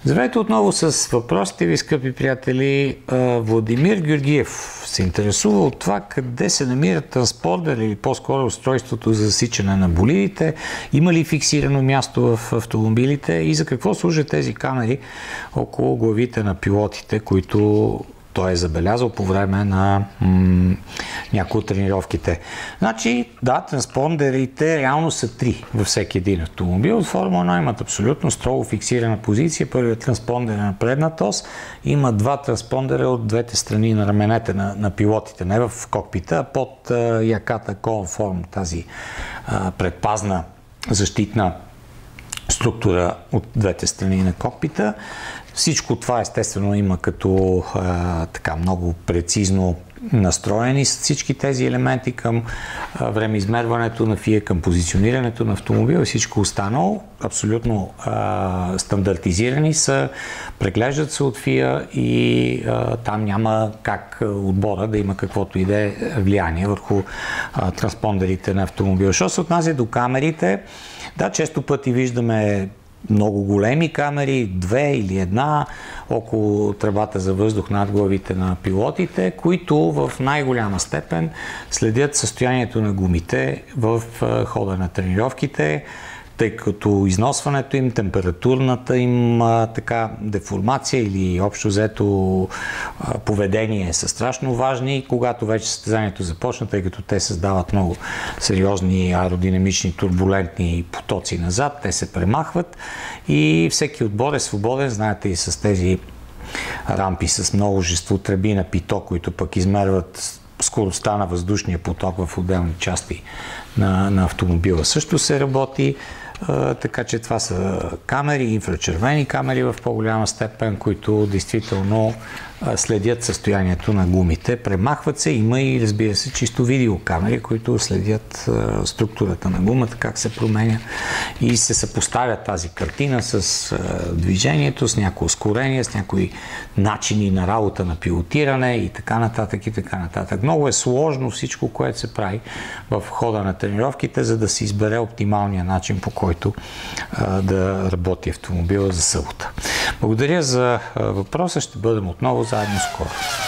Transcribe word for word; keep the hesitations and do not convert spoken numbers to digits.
Здравейте отново с въпросите ви, скъпи приятели. Владимир Георгиев се интересува от това къде се намира транспордер или по-скоро устройството за засичане на болидите, има ли фиксирано място в автомобилите и за какво служат тези камери около главите на пилотите, които той е забелязал по време на м- някои от тренировките. Значи, да, транспондерите реално са три във всеки един автомобил. От Формула едно имат абсолютно строго фиксирана позиция. Първият транспондер е на предната ос. Има два транспондера от двете страни на раменете на, на пилотите. Не в кокпита, а под а, яката конформ, тази а, предпазна защитна структура от двете страни на кокпита. Всичко това естествено има като а, така много прецизно настроени с всички тези елементи към а, времеизмерването на ФИА, към позиционирането на автомобила и всичко останало. Абсолютно а, стандартизирани са, преглеждат се от ФИА и а, там няма как отбора да има каквото и да е влияние върху а, транспондерите на автомобила. Що се отнася до камерите, да, често пъти виждаме много големи камери, две или една, около тръбата за въздух над главите на пилотите, които в най-голяма степен следят състоянието на гумите в хода на тренировките, тъй като износването им, температурната им а, така, деформация или общо взето а, поведение са страшно важни, когато вече състезанието започна, тъй като те създават много сериозни аеродинамични турбулентни потоци назад, те се премахват и всеки отбор е свободен, знаете и с тези рампи с множество тръби на пито, които пък измерват скоростта на въздушния поток в отделни части на, на автомобила. Също се работи, а, така че това са камери, инфрачервени камери в по-голяма степен, които действително а, следят състоянието на гумите. Премахват се, има и, разбира се, чисто видеокамери, които следят а, структурата на гумата, как се променя и се съпоставя тази картина с а, движението, с някои ускорения, с някои начини на работа на пилотиране и така нататък и така нататък. Много е сложно всичко, което се прави в хода на тренировките, за да се избере оптималния начин, по който а, да работи автомобила за събота. Благодаря за а, въпроса. Ще бъдем отново заедно скоро.